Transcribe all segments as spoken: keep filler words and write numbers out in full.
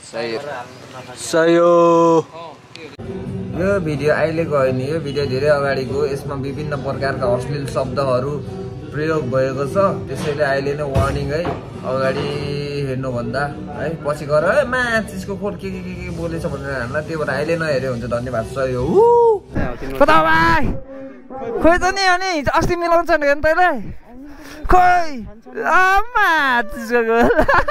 सही सही हो यो भिडियो अहिलेको होइन यो भिडियो धेरै अगाडिको यसमा विभिन्न प्रकारका अश्लील शब्दहरू प्रयोग भएको छ त्यसैले अहिले नै वार्निङ है अगाडि हेर्नुभन्दा है पछि गएर है माचिसको खोल के के के बोलेछ भनेर हामीलाई त्यो भएर अहिले नहेर्यो हुन्छ धन्यवाद सही हो कता भाइ खोइ त नि अनि अस्ति मिलाउँछ नि हेर्नु तैँले खोइ माचिसको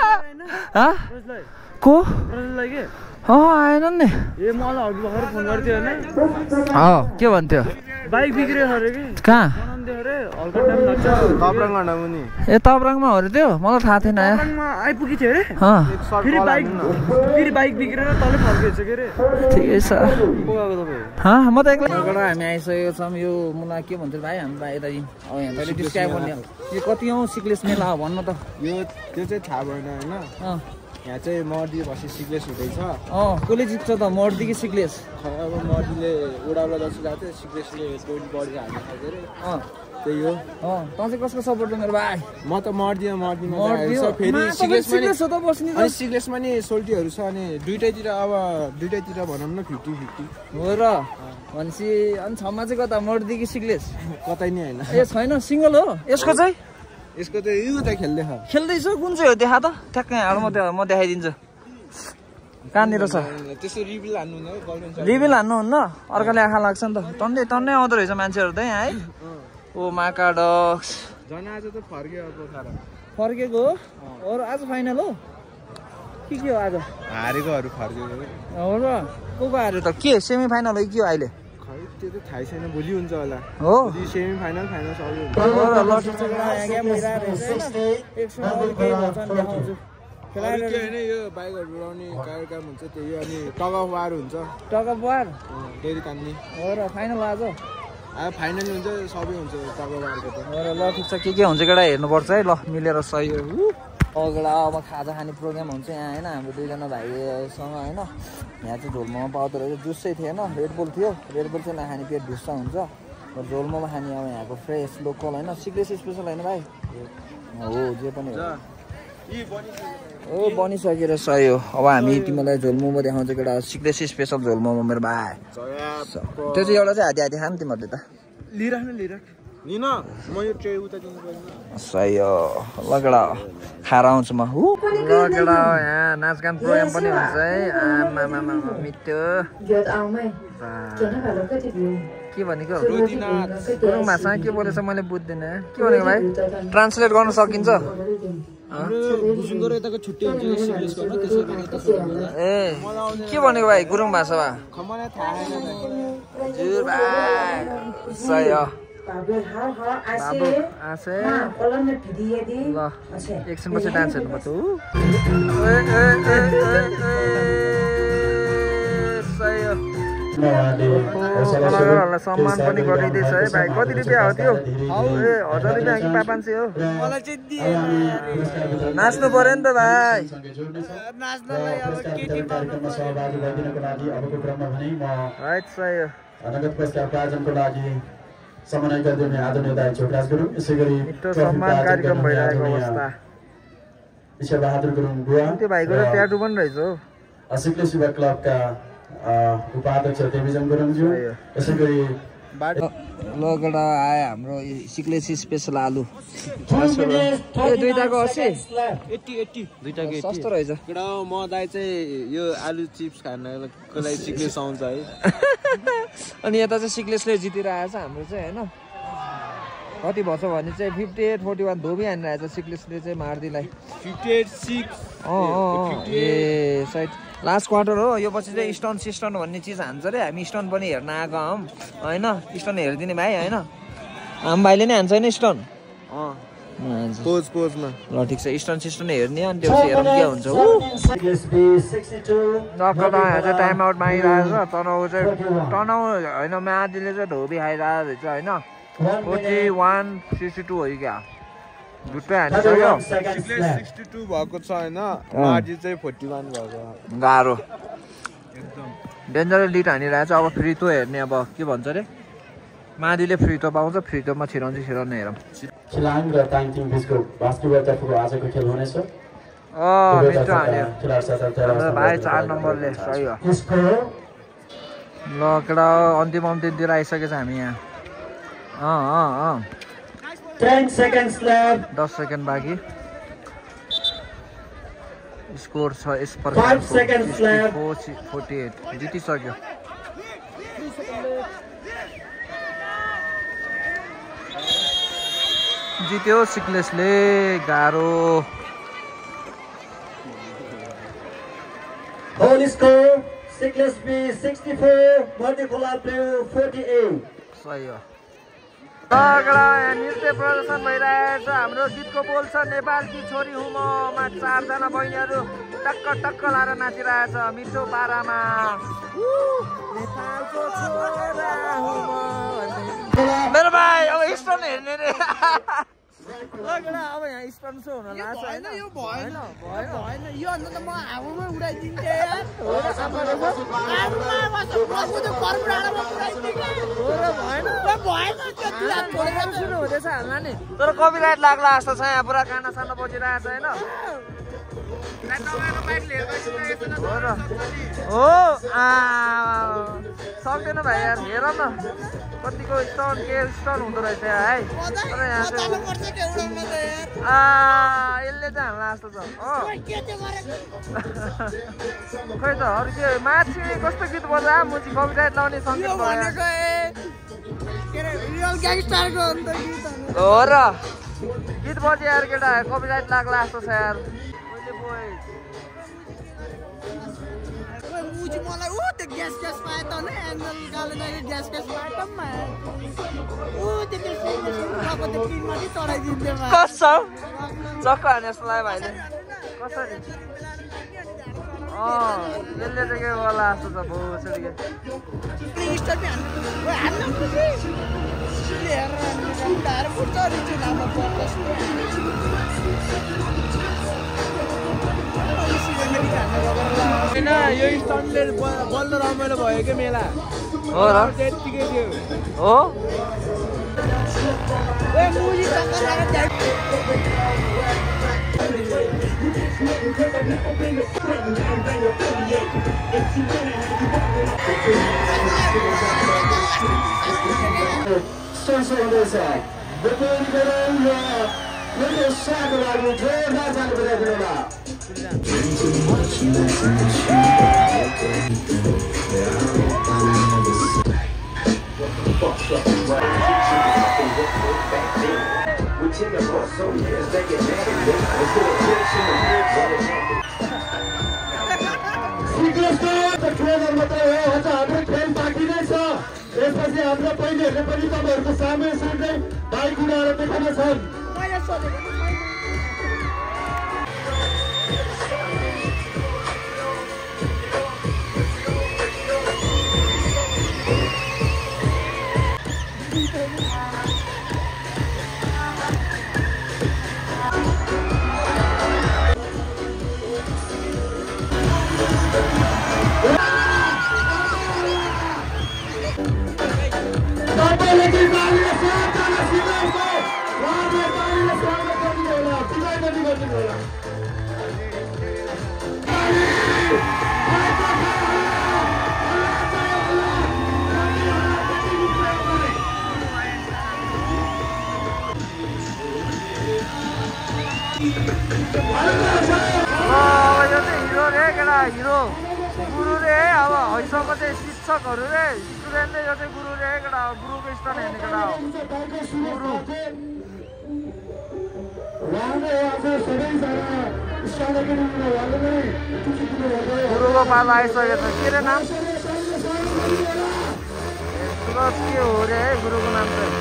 को आएन नि ए मलाई अघि भर्खर फोन गर्थ्यो हैन के भन्थ्यो बाइक बिग्रियो अरे कि कहाँ बनाउँदै अरे हल्का टाइम लाग्छ तबरङ नमुनि ए तबरङमा हो रे त्यो मलाई थाहा थिएन यार तबरङमा आइपुगि थियो रे फेरि बाइक फेरि बाइक बिग्रेर तले फर्केछ के रे ठिकै छ को गएको तपाई ह म त एक्लै गएर हामी आइसकेको छौं यो मलाई के भन्छ भाइ हाम्रो यता अब यहाँ तले डिस्क्राइब गर्ने यो कति औं सिक्लेस मेला हो भन्नु त यो त्यो चाहिँ थाहा भएन हैन अ यहाँ चाहिँ मर्दी भसी सिक्लेस हुँदैछ अँ कसले जित्छ त मर्दी कि सिक्लेस अब मर्दीले उडाउला जस्तो गएको थियो सिक्लेसले पोइन्ट बढी हाल्नु सक्यो अरे अँ त्यही हो अँ तँ चाहिँ कसको सपोर्ट मेरो भाइ म त मर्दियो मर्दिमा फेरि सिक्लेसमा नि सिक्लेसमा नि सोल्टीहरू छ अनि दुइटैतिर अब दुइटैतिर भनौँ न फिफ्टी फिफ्टी हो र भनेपछि अनि छमा चाहिँ कता मर्दी कि सिक्लेस कतै नि होइन ए छैन सिङ्गल हो यसको चाहिँ यसको चाहिँ यो त खेल्दैछ खेल्दैछ कुन चाहिँ हो देखा त ठ्याक्कै हाल म म देखाइदिन्छु कहाँनिर छ त्यसो रिभिल हान्नुहुन्न रिभिल हान्नुहुन्न अर्काले आँखा लाग्छ नि त टन्नै टन्नै आउँदो रहेछ मान्छेहरू त यहाँ है ओ माकाडक्स झन् आज त फर्क्यो अब खारा फर्केको हो र आज फाइनल हो के के हो आज हारेकोहरू फर्केको हो र को को हार्यो त के सेमी फाइनल हो कि हो अहिले त्यो त थाहै छैन भोलि हुन्छ होला हो भोलि सेमी फाइनल फाइनल सबै हुन्छ हो र ल ठिक छ यहाँ गेम भइरहेको रहेछ एकछिन अरु केही भन्छ नि देखाउँछु खेलाडी के हैन यो बाइकहरु उडाउने कार्यक्रम हुन्छ त्यही अनि टग अफ वार हुन्छ टग अफ वार डेरी कान्नी हो र फाइनल आज अब फाइनल हुन्छ सबै हुन्छ टग अफ वारको त हो र ल ठिक छ के के हुन्छ केटा हेर्नुपर्छ है ल मिलेर सही हो अगडा अब खाजा खाने प्रोग्राम हुन्छ यहाँ होइन हाम्रो दुईजना भाइसँग होइन यहाँ चाहिँ झोलमोमो पाउँदो रहेछ जुस चाहिँ थिएन रेडबुल थियो रेडबुल चाहिँ नखाने पेट ढुस्सा हुन्छ र झोलमोमो खाने अब यहाँको फ्रेस लोकल होइन सिक्रेट स्पेसल होइन भाइ हो जे पनि हो ओ बनिसकेर सही हो अब हामी तिमीलाई झोलमोमो देखाउँछ केटा सिक्रेट स्पेसल झोलमोमो मेरो भाइ त्यो चाहिँ एउटा चाहिँ हाती हाती खानु तिमीहरूले त लिइराख्नु लिइराख लिन म यो ट्रे उता दिनु पर्दैन सही हो ल केटा खाएर आउँछु म हु ल केटा यहाँ नाचगान प्रोग्राम पनि हुन्छ है आमा मिठो के भनेको गुरुङ भाषा के बोलेछ मैले बुझ्दिनँ के भनेको भाइ ट्रान्सलेट गर्न सकिन्छ ए के भनेको भाइ गुरुङ भाषामा सही हो बाबु आसे ल एकछिन पछि डान्स हेर्नुपर्छ कलाकारहरूलाई सम्मान पनि गरिँदैछ है भाइ कति रुपियाँ हो त्यो ए हजार रुपियाँ कि पाँच सय हो नाच्नु पर्यो नि त भाइ समन्वय गरिदिने आदरणीय दाइ छोटराज गुरुङ यसै गरी सम्मान कार्यक्रम भइरहेको अवस्था ईश्वर बहादुर गुरुङ बुवा त्यो भाइको त ट्याटु पनि रहेछ हो सिक्लेस युवा क्लबका उपाध्यक्ष देवीजन गुरुङज्यू यसै गरी लगेडा आयो हाम्रो सिक्लेस स्पेसल आलु ए दुईटाको अस्सी एट्टी एट्टी दुईटाको सस्तो रहेछ केटा म दाइ चाहिँ यो आलु चिप्स खानको लागि सिक्लेस आउँछ है अनि यता चाहिँ सिक्लेसले जितेर आएछ हाम्रो चाहिँ होइन कति भन्छ भने चाहिँ फिफ्टी एट फोर्टी वान धोबी हानिरहेछ सिक्लेसले चाहिँ मार्दीलाई फिफ्टी एट सिक्स अँ अँ ए सायद लास्ट क्वार्टर हो यो पछि चाहिँ स्टोन सिस्टन भन्ने चिज हान्छ अरे हामी स्टोन पनि हेर्न आएको हौँ होइन स्टोन हेरिदिने भाइ होइन हाम्रो भाइले नै हान्छ होइन स्टोन अँ पोज पोजमा ल ठिक छ स्टोन सिस्टन हेर्ने अनि त्यो हेरौँ के हुन्छ चाहिँ टाइम आउटमा आइरहेको छ तनाउ चाहिँ तनाउ होइन मादिले चाहिँ धोबी खाइरहेको रहेछ होइन फोर्टी वान सिक्सटी टू हो क्या झुट्टै हानिसक्यो सिक्सटी टू भएको छ होइन मार्जी चाहिँ फोर्टी वान भएको गाह्रो डेन्जर लिड हानिरहेको छ अब फ्री थ्रो हेर्ने अब के भन्छ अरे मादीले फ्री थ्रो पाउँछ फ्री थ्रोमा छिराउँछ छिराउनु हेरौँ खिलाङ र ताङथिङ बिचको बास्केटबल तर्फको आजको खेल हुनेछ अँ मिठो हाल्यो हाम्रो भाइ चार नम्बरले सही हो ल केटा अन्तिम अन्तिमतिर आइसकेछ हामी यहाँ अँ अँ अँ दस सेकेन्ड बाँकी स्कोर छ यस प्रकार फोर्टी एट जितिसक्यो जित्यो सिक्लेसले गाह्रो Whole score, Sickles B sixty-four, Multicolor Blue forty-eight. सही हो यहाँ नृत्य प्रदर्शन भइरहेछ हाम्रो गीतको बोल छ नेपालकी छोरी हुँ ममा चारजना बहिनीहरू टक्क टक्क लाएर नाचिरहेछ मिठो पारामा नेपालको छोरा हुँ म मेरो भाइ अब स्टन हेर्ने रे लगेडा अब यहाँ स्टन सो हुन लाग्छ हैन यो भएन भएन भएन यो अन्त त म हावामा उडाइदिन्थे यार हो र सामारे बस हावामा बस प्रभु त परब्राडामा उडाइदिन्थे हो र भएन भएन त्यति हात छोडेर सुरु हुँदैछ हाल्ला नि तर कपिराइट लाग्ला जस्तो छ यहाँ पुरा गाना साना बजिरहेछ हैन हो आ सक्दैन भाइ यार हेर न कतिको स्टन के स्टन हुँदो रहेछ है तर यहाँ आ यसले चाहिँ हाल्ला जस्तो छ खै त अरू के माथि कस्तो गीत बजा मुजी कपिराइट लाउने सङ्गीत हो र गीत बज्यो यार केटा कपिराइट लाग्ला जस्तो छ यार मलाई ऊ त्यो ग्यास ग्यास पाए त नि एन्जल गाले ग्यास ग्यास पाए त म ऊ त्यो त्यो किनमा चाहिँ चढाइदिन्थ्यो कसम चक्क हाने जस्तो लाग्यो भाइले कसरी अँ यसले चाहिँ के गर्ला जस्तो छ भोसरी होइन यो स्टनले बल्ल रमाइलो भयो क्या मेला हो र त्यतिकै थियो हो यसपछि हाम्रो पहिलेहरूले पनि तपाईँहरूको सामु सुन्दै बाइक उडाएर देखाउन छन् हिरो गुरु रे अब हैसम्म चाहिँ शिक्षकहरू रे स्टुडेन्टले यो चाहिँ गुरु रे केटा हो गुरुको स्टन हेर्ने केटा हो गुरु गुरुको पालो आइसकेको छ के रे नाम सुरज के हो रे है गुरुको नाम चाहिँ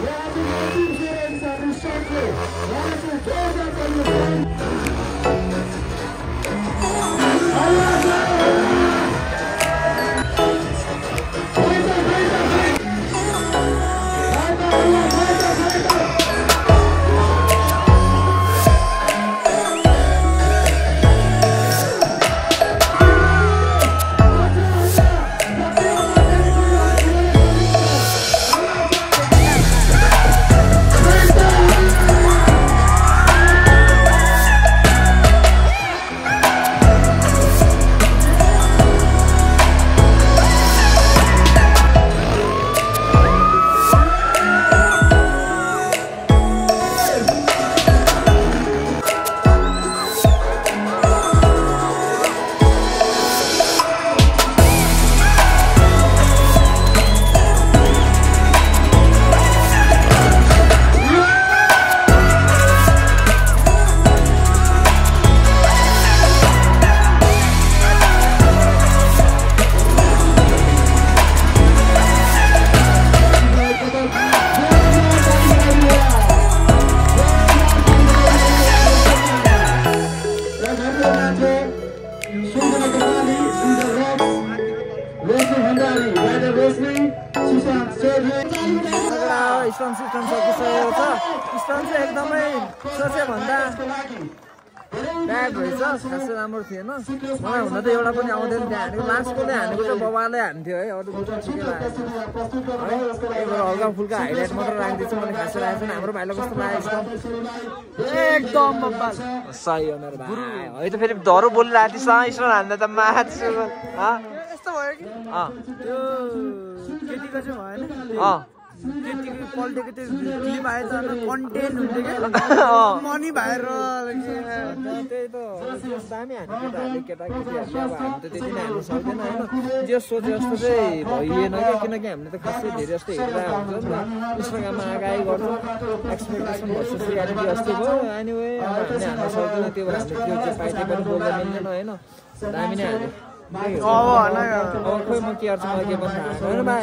स्टन सिस्टम सकिसकेको छ। स्टन चाहिँ एकदमै सोचे भन्दा ब्याड रहेछ, खासै राम्रो थिएन। मलाई हुन त एउटा पनि आउँदैन त्यहाँ हानेको, लास्टकोले हानेको चाहिँ बबाले हान्थ्यो है, अरू कुरो ठिकै लाग्यो है। त्यही हल्का फुल्का हाइलाइट मात्र राखिदिएछु मैले, खासै राखेको छैन। हाम्रो भाइलाई कस्तो लाग्यो एकदम बब्बाल सही हो मेरो भाइ है। त फेरि धरो बोलिरहेको थिएछ स्टन हान्दा त माथि यस्तो भयो कि त्यो केटीको चाहिँ भएन, केटीको पल्टेको त्यो क्लिप आएछ कन्टेन्ट हुन्थ्यो क्या मनी भएर त्यही त दामी हान्यो केटाहरूले, केटाकेटीहरूले अब हामी त त्यति नै हान्नु सक्दैन होइन। जे सोचे जस्तो चाहिँ भइएन क्या, किनकि हामीले त खासै धेरै जस्तो हेरिरहेको हुन्छ नि त, इन्स्टाग्राममा आगाइ गर्छ एक्सपेक्टेसन भर्सेस रियालिटी जस्तो भयो। एनिवे अब हामीले हान्न सक्दैन, त्यो भएर हामीले त्यो चाहिँ पाइदिए पनि बोल्दा मिल्दैन होइन। दामी नै हाल्यो अब खोइ म के गर्छु मलाई के पनि थाहा छैन भाइ।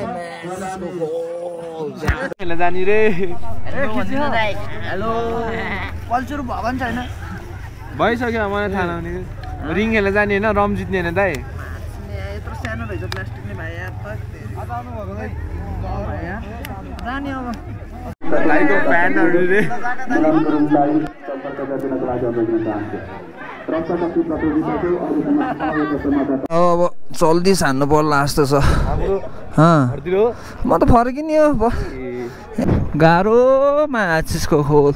जाने रे हेलो कल्चर भवन छैन भइसक्यो, मलाई थाहा नहुने रिङ खेल्न जाने होइन, रम जित्ने होइन दाइ। यत्रो सानो रहेछ प्लास्टिक नै भाइ यार जाने अब लाइको फ्यानहरू रे अब जल्दी छान्नु पर्ला जस्तो छ। म त फर्किने हो गाह्रो माछिसको खोल।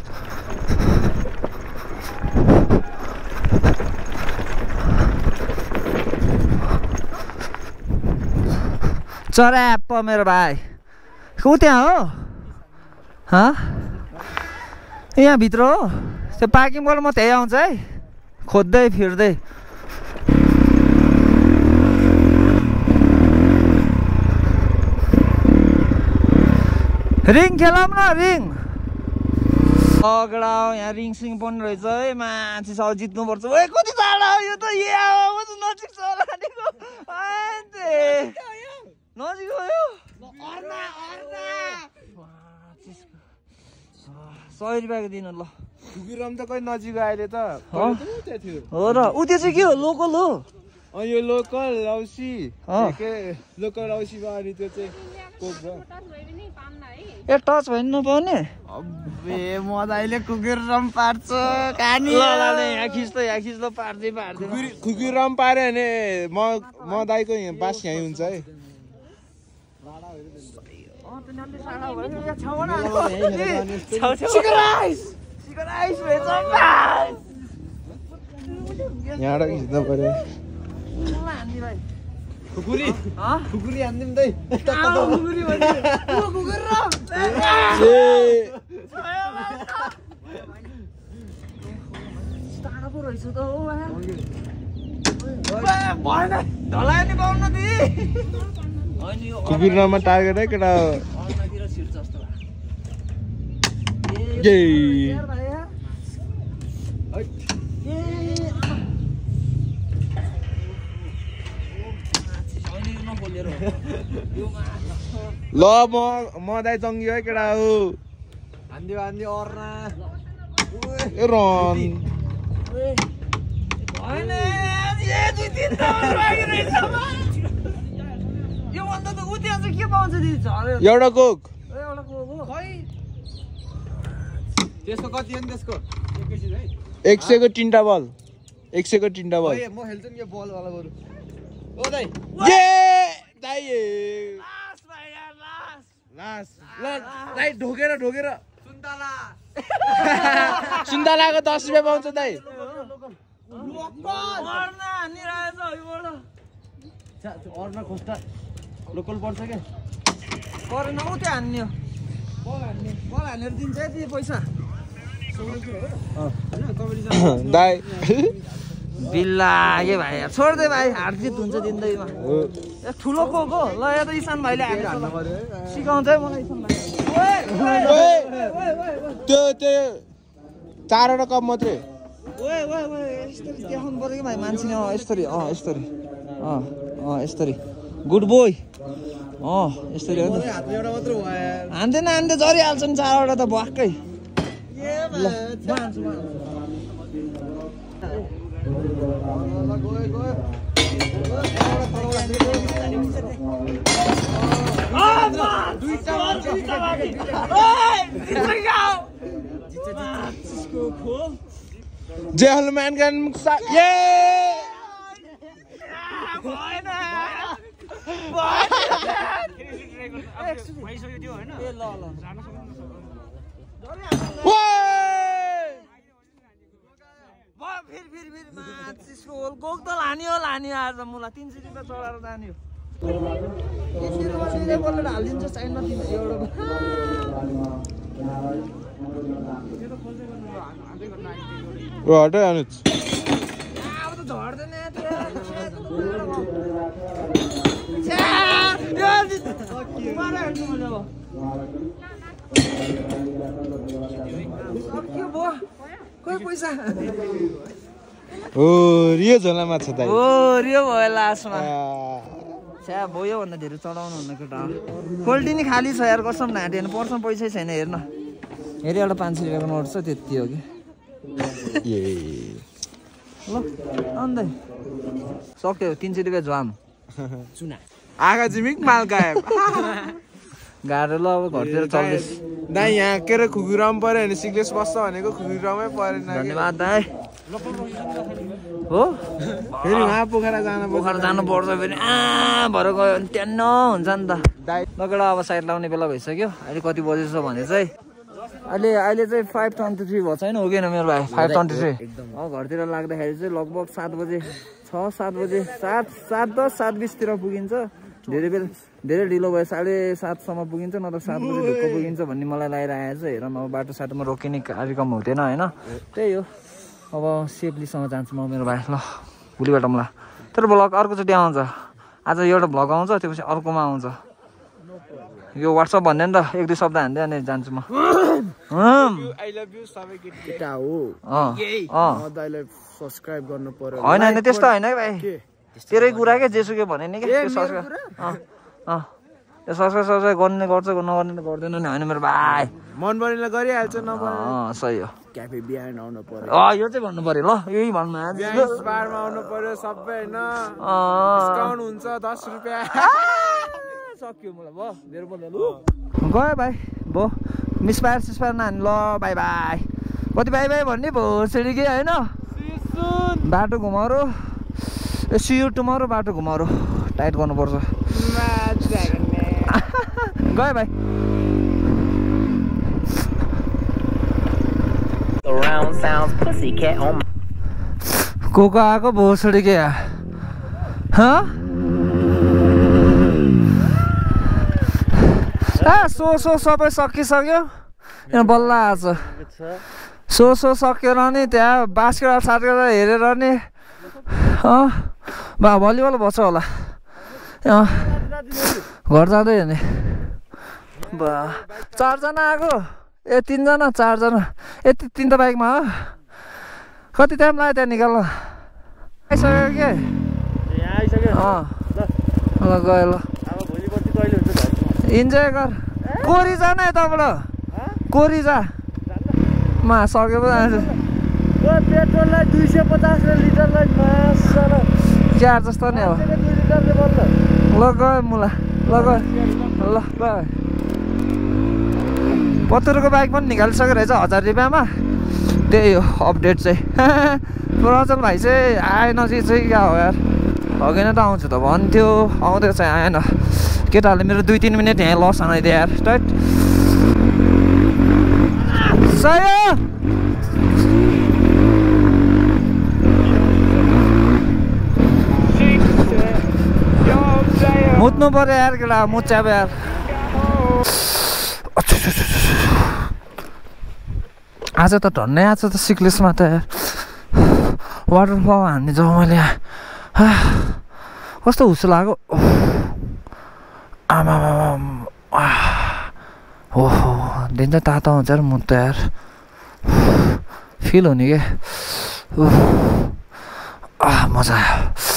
चराप मेरो भाइ को त्यहाँ हो यहाँभित्र हो त्यो पार्किङबाट म त्यही आउँछ है खोज्दै फिर्दै। रिङ खेलौँ न रिङ अगडा यहाँ रिङ सिङ पनि रहेछ है मान्छे सब जित्नुपर्छ। ओ कति टाढा हो यो त नजिक छ नजिक हो यो सय रुपियाँको दिनु ल। खुकुरम त कहिले नजिक अहिले त हो र ऊ त्यो चाहिँ के हो लोकल हो यो लोकल औसी के लोकल औसी अनि त्यो चाहिँ कोक छ ए टच भयो नि नपाउने अबे म त अहिले खुकुरम पार्छ कानी ल ल यहाँ खिच्छ यहाँ खिच्छ पार्दै पार्दै खुकुरम पार्यो भने म म दाइको यहाँ बास यहीँ हुन्छ है। यहाँबाट खिच्नु पर्यो खुकुरी खुकुरी हान्दिउँ दाइ खुकुरमा टार्गेट है केटा ल म म दाइ जङ्गियो है केटा हो हान्दियो हान्दियो अर्ना रन एउटा कोक त्यसको कति हो नि त्यसको एक सयको तिनवटा बल एक सयको तिनवटा बल म खेल्छु नि यो बलवाला बरु ओ दाइ ये दाइ लास्ट दाइ ढोकेर ढोकेर सुन्तला सुन्तलाको दस रुपियाँ पाउँछ दाइ अर्ना खोस्टा लोकल पर्छ क्या परेन ऊ त्यो हान्ने बल हान्ने बल हानेर दिन्छ है त्यो पैसा दाइ बिल्ला के भाइ छोड्दे भाइ हार जित हुन्छ जिन्दगीमा ठुलो कोको ल या त इसान भाइले सिकाउँछ है मलाई इसान भाइ त्यो त्यो चारवटा कप मात्रै ओए ओए ओए यस्तरी देखाउनु पर्यो कि भाइ मान्छेले अँ यस्तरी अँ यस्तरी अँ अँ यस्तरी गुड बोय अँ यस्तरी हो नि हान्दैन हान्दै झरिहाल्छ नि चारवटा त भक्कै जय हनुमान का मुक्सा ये फेरि फेरि फेरि माथिसको होल गोल त लाने हो लाने आज मलाई तिन सय रुपियाँ चढाएर जाने हो हालिदिन्छ चाहिन ओ हटै अनुज अब त झर्दैन पैसा ओ रियो झोला माछा दाइ ओ रियो भयो लास्टमा छ्या भयो भन्दा धेरै चढाउनु हुन्न केटा क्वालिटी नि खाली छ यार कसम ढाँटेन पर्छ पैसै छैन हेर्न हेरि एउटा पाँच सय रुपियाँको नोट छ त्यति हो कि ल अन्त सक्यो तिन सय रुपियाँ जाम चुना आगा जिमिक माल गायब गाह्रो ल अब घरतिर चल्दैछ दाइ यहाँ के अरे खुकुराम पऱ्यो भने सिक्लेस बस्छ भनेको खुकुरामै परेन धन्यवाद दाइ हो फेरि उहाँ पोखरा जानु पोखरा जानु पर्छ फेरि आ भएर गयो भने त्यहाँ न हुन्छ नि त लगेर अब साइड लाउने बेला भइसक्यो अहिले कति बजेछ भने चाहिँ अहिले अहिले चाहिँ फाइभ ट्वेन्टी थ्री भएको छैन हो कि मेरो भाइ फाइभ ट्वेन्टी थ्री अब घरतिर लाग्दाखेरि चाहिँ लगभग सात बजे छ सात बजे सात सात दस सात बिसतिर पुगिन्छ धेरै बेला धेरै ढिलो भयो साढे सातसम्म पुगिन्छ न त सात बजी ढुक्क पुगिन्छ भन्ने मलाई लागिरहेको छ हेरौँ अब बाटो साटोमा रोकिने कार्यक्रम हुँदैन होइन त्यही हो अब सेफलीसँग जान्छु म मेरो भाइ ल भोलिबाट मलाई तर भ्लग अर्कोचोटि आउँछ आज एउटा भ्लग आउँछ त्यसपछि अर्कोमा आउँछ यो वाट्सएप भन्ने नि त एक दुई शब्द हान्दै अनि जान्छु म होइन होइन त्यस्तो होइन कि भाइ तेरै कुरा क्या जेसुकै भने नि क्या त्यो सब्सक्राइब अँ त्यो सब्सक्राइब सब्सक्राइब गर्ने गर्छ नगर्ने गर्दैन नि होइन मेरो भाइ मन बनिला गरिहाल्छ अँ सही हो क्याफे बिहान आउनु पर्यो अँ यो चाहिँ भन्नु पर्यो ल यही भन्नु बारमा आउनु पर्यो सबै होइन डिस्काउन्ट हुन्छ दस रुपियाँ सक्यो मलाई भयो मेरो बोल्नु गयो भाइ भयो मिसपायर सिसपायर नानी ल बाई बाई कति बाई बाई भन्ने भोसडी कि होइन बाटो घुमाउरो ए सियु टुमारो बाटो घुमाउरो टाइट गर्नुपर्छ गयो भाइ को को आएको भोसडी के आ सो सो सबै सकिसक्यो यहाँ बल्ल आज सो सो सकेर नि त्यहाँ बास्केट साटेर हेरेर नि अँ बा भलिबल बस्छ होला अँ घर जाँदै हेर्ने बा चारजना आएको ए तिनजना चारजना ए तिनवटा बाइकमा हो कति टाइम लाग्यो त्यहाँ निकाल्न आइसक्यो के अँ ल गयो ल इन्जोय गर कोरी जा न यताबाट कोरी जा मा सक्यो पो जान्छु पेट्रोललाई दुई सय पचास लिटरलाई क्यार जस्तो नि अब ल गयो मुला ल गयो ल गयो पत्तरको बाइक पनि निकालिसक्यो रहेछ हजार रुपियाँमा त्यही हो अपडेट चाहिँ प्रचल भाइ चाहिँ आएन चाहिँ चाहिँ क्या हो यार अघि नै त आउँछु त भन्थ्यो आउँदै चाहिँ आएन केटाहरूले मेरो दुई तिन मिनट यहाँ लस आनाइदियो यार स्टार्ट सय मुत्नु पर्यो यार केटा मुच्याब यार आज त धन्नै आज त सिक्लेसमा त यार वाटरफल हान्ने जाउँ मैले कस्तो हुस्सो लाग्यो आमा ओहो डेन्जर तातो हुन्छ यार मुख त यार फिल हुने के मजा आयो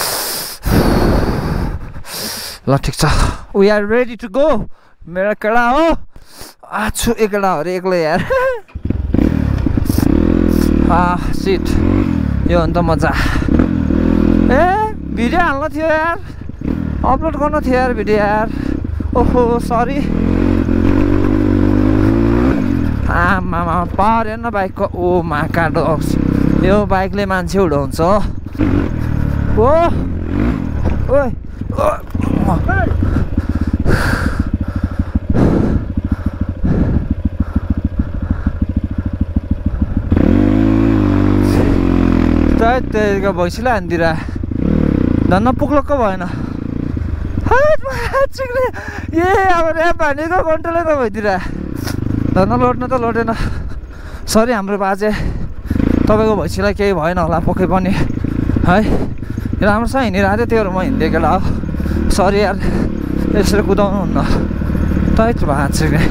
ल ठिक छ we are ready to go मेरो केटा हो आछु एकटा हो अरे एक्लै यार सिट यो हो नि त मजा ए भिडियो हाल्नु थियो यार अपलोड गर्नु थियो यार भिडियो यार ओहो सरी आमामा परेन बाइकको। ओ माका डग्स, यो बाइकले मान्छे उडाउँछ हो। ओ ओइ त्यहीको भैँसीलाई हान्दिरा धन्न पुग्लक्क भएन। ए अब ऱ्याप हानेको कन्ट्रोलै त भइदिरा धन्न लोट्न त लोटेन। सरी हाम्रो बाजे, तपाईँको भैँसीलाई केही भएन होला पक्कै पनि है। राम्रोसँग हिँडिरहेको थियो, त्योहरू म हिँडिदिएको होला हो। सरी यार, यसरी कुदाउनु हुन्न तै भाँच्यो क्या।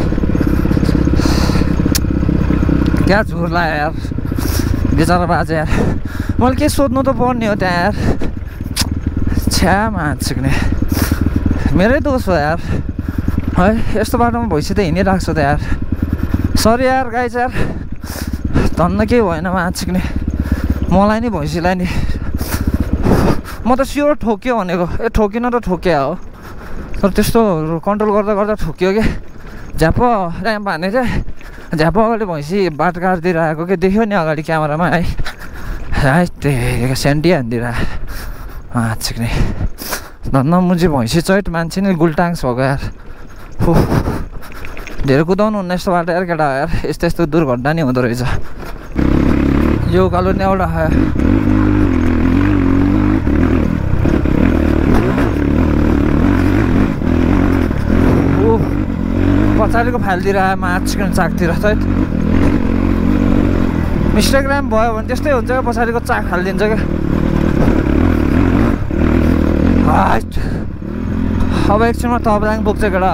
क्या झुर लाग्यो यार बिचरा बाजे यार। मैले के सोध्नु त पर्ने हो त्यहाँ यार। छ्या भाँच्यो नि, मेरै दोष हो यार है। यस्तो बाटोमा भैँसी त हिँडिरहेको छ त यार। सरी यार गाइज यार, धन्न केही भएन भाँच्यो नि। मलाई नि भैँसीलाई नि म त स्योर ठोक्यो भनेको। ए ठोकिन त ठोक्या हो, तर त्यस्तो कन्ट्रोल गर्दा गर्दा ठोक्यो क्या। झ्याप ऱ्याम्प हाने चाहिँ झ्याप अगाडि भैँसी बाटो काट्दिएर आएको के देख्यो नि अगाडि क्यामेरामा है। है त्यही सेन्टी हानिदिएर भाँच्यो नि। धन्न मुजी भैँसी चैट मान्छे नि गुल्टाङ्स भएको यार। हो धेरै कुदाउनु हुन्न यस्तो बाटो यार केटा यार। यस्तो यस्तो दुर्घटना नि हुँदो रहेछ। यो उकालो नि एउटा पछाडिको फाइलतिर आयो माछिकन चाकतिर त मिस्टेक ऱ्याम भयो भने त्यस्तै हुन्छ क्या। पछाडिको चाक हालिदिन्छ क्या। अब एकछिनमा थप्राङ पुग्छ केटा।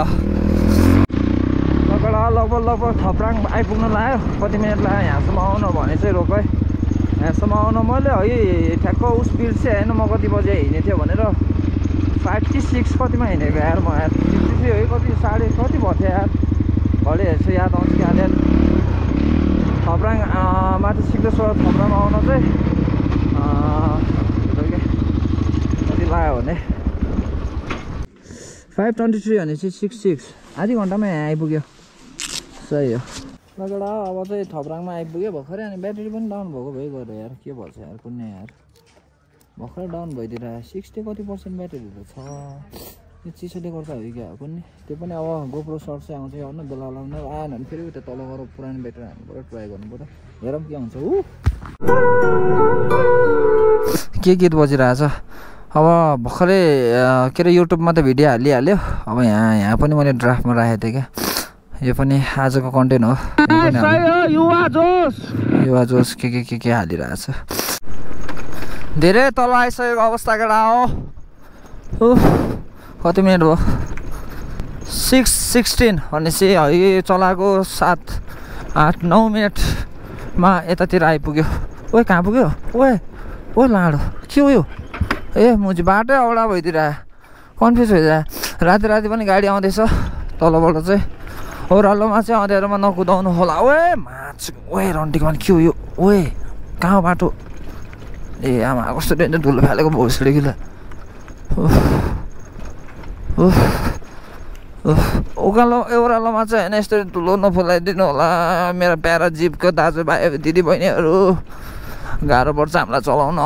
केटा लगभग लगभग थप्राङ आइपुग्न लाग्यो। कति मिनट लाग्यो यहाँसम्म आउनु भने चाहिँ रोक है। यहाँसम्म आउनु मैले है ठ्याक्क उस स्पिड चाहिँ होइन, म कति बजे हिँडेको थियो भनेर फाइभ कि सिक्स कतिमा हिँडेको यार म यार। फिफ्टी थ्री है कति साढे कति भयो थियो यार। भोलि हेर्छु याद आउँछ कि हालेर। थप्राङ माथि सिक्देश्वर थप्राङमा आउन चाहिँ कति लाग्यो भने फाइभ ट्वेन्टी थ्री भनेपछि सिक्स सिक्स आधी घन्टामा यहाँ आइपुग्यो। सही हो लगेडा। अब चाहिँ थप्राङमा आइपुग्यो भर्खरै। अनि ब्याट्री पनि डाउन भएको भइ गयो यार। के भन्छ यार कुनै यार भर्खरै डाउन भइदिएर सिक्सटी कति पर्सेन्ट ब्याट्रीहरू छ। यो चिसोले गर्दा हो क्या कुनै। त्यो पनि अब गोप्रो सर्ट चाहिँ आउँछ होइन बेला बेला आएन भने फेरि उता तल गएर पुरानो ब्याट्री हाल्नु पऱ्यो, ट्राई गर्नु पऱ्यो। हेरौँ के हुन्छ। ऊ के गीत बजिरहेछ अब भर्खरै के अरे युट्युबमा त भिडियो हालिहाल्यो। अब यहाँ यहाँ पनि मैले ड्राफ्टमा राखेको थिएँ क्या। यो पनि आजको कन्टेन्ट हो। युवा जोस युवा जोस के के के के हालिरहेछ। धेरै तल आइसकेको अवस्था केटा हो। कति मिनट भयो सिक्स सिक्सटिन भनेपछि है चलाएको सात आठ नौ मिनटमा यतातिर आइपुग्यो। ओए कहाँ पुग्यो? ओए ओ लाडो के हो यो? ए मुजी बाटै औडा भइदिएर कन्फ्युज भइदिएर। राति राति पनि गाडी आउँदैछ तलबाट चाहिँ। ओह्रालोमा चाहिँ अँध्यारोमा नकुदाउनु होला। ओए माछ ओए रन्टीको भने के हो यो? ओए कहाँ बाटो? ए आमा कस्तो डेन्जर धुलो फालेको भोसले कि ल। उकालो ओह्रालोमा चाहिँ होइन यस्तो धुलो नफुलाइदिनु होला मेरो प्यारा जिपको दाजुभाइ दिदीबहिनीहरू। गाह्रो पर्छ हामीलाई चलाउन।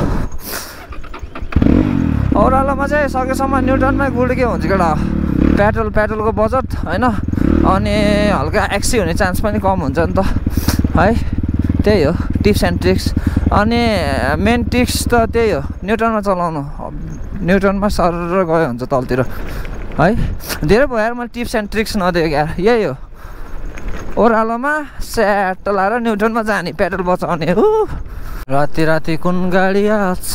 ओह्रालोमा चाहिँ सकेसम्म न्युटनमै गुड्के हुन्छ केटा। पेट्रोल पेट्रोलको बजट होइन अनि हल्का एक्सी हुने चान्स पनि कम हुन्छ नि त है। त्यही हो टिप्स एन्ड ट्रिक्स। अनि मेन ट्रिक्स त त्यही हो न्युटनमा चलाउनु। न्युटनमा सर गयो हुन्छ तलतिर है। धेरै भयो यार मैले टिप्स एन्ड ट्रिक्स नदिएको यार। यही हो ओह्रालोमा स्याट लाएर न्युटनमा जाने पेट्रोल बचाउने हो। राति राति कुन गाडी आउँछ?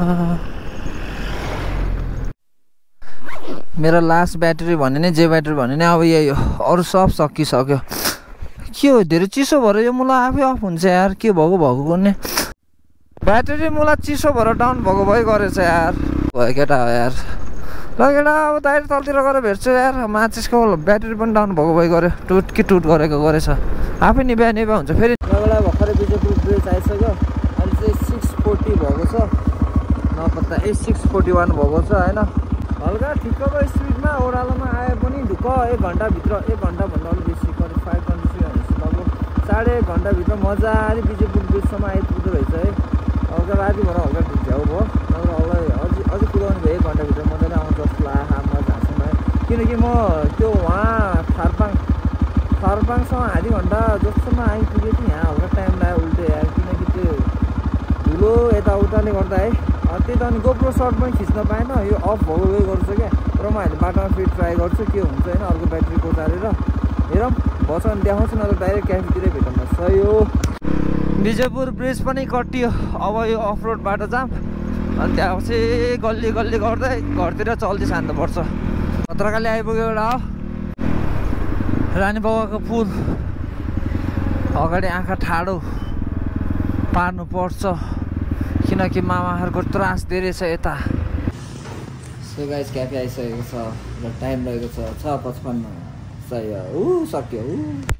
मेरो लास्ट ब्याट्री भने नि जे ब्याट्री भने नि अब यही हो। अरू सब सकिसक्यो। के हो धेरै चिसो भएर यो मुला आफै अफ हुन्छ यार। के भएको भएको कुनै ब्याट्री मुला चिसो भएर डाउन भएको भइ गरेछ यार। भयो केटा हो यार। ल केटा अब दाइर तलतिर गएर भेट्छु यार। माचिसको ब्याट्री पनि डाउन भएको भइ गऱ्यो। टुट कि टुट गरेको गरेछ आफै निभ्या निभ्या हुन्छ फेरि। बेला भर्खरै बिजेपुर ब्रिज आइसक्यो। अहिले चाहिँ सिक्स फोर्टी भएको छ नपत्ता। ए सिक्स फोर्टी वान भएको छ होइन। हल्का ठिक्कको स्पिडमा ओह्रालोमा आए पनि ढुक्क एक घन्टाभित्र एक घन्टाभन्दा अलिक बेसी कति फाइभ ट्वेन्टी थ्री भनेपछि लगभग साढे एक घन्टाभित्र मजाले बिजेपुर ब्रिजसम्म आइपुग्दो रहेछ है। हल्का राति भएर हल्का ढिच्याउ भयो, नभए अझै अझै अझै कुदाउने भयो एक घन्टाभित्र मजाले आउँछ जस्तो लाग्यो। हा म जान्छु है, किनकि म त्यो वहाँ थारपाङ थारपाङसम्म आधी घन्टा जस्तोमा आइपुगेँ थिएँ। यहाँ हल्का टाइम लाग्यो उल्टो यार, किनकि त्यो धुलो यताउताले गर्दा है। त्यही त अनि गोप्रो सर्ट पनि खिच्न पाएन, यो अफ भएकै गर्छु क्या। तर म अहिले बाटोमा फेरि ट्राई गर्छु के हुन्छ होइन, अर्को ब्याट्री कोचालेर हेरौँ भन्छ भने देखाउँछु, नत्र डाइरेक्ट क्याफेतिरै भेटौँ न। सही हो, बिजेपुर ब्रिज पनि कटियो। अब यो अफ रोड बाटो जाम, अनि त्यहाँपछि गल्ली गल्ली गर्दै घरतिर चल्दै जानुपर्छ। खतराकाली आइपुग्यो एउटा हो रानी बाबाको पुल। अगाडि आँखा ठाडो पार्नु पर्छ किनकि मामाहरूको त्रास धेरै छ यता। सो गाइस क्याफे आइसकेको छ र टाइम रहेको छ छ पचपन्न। सही हो, ऊ सक्यो ऊ।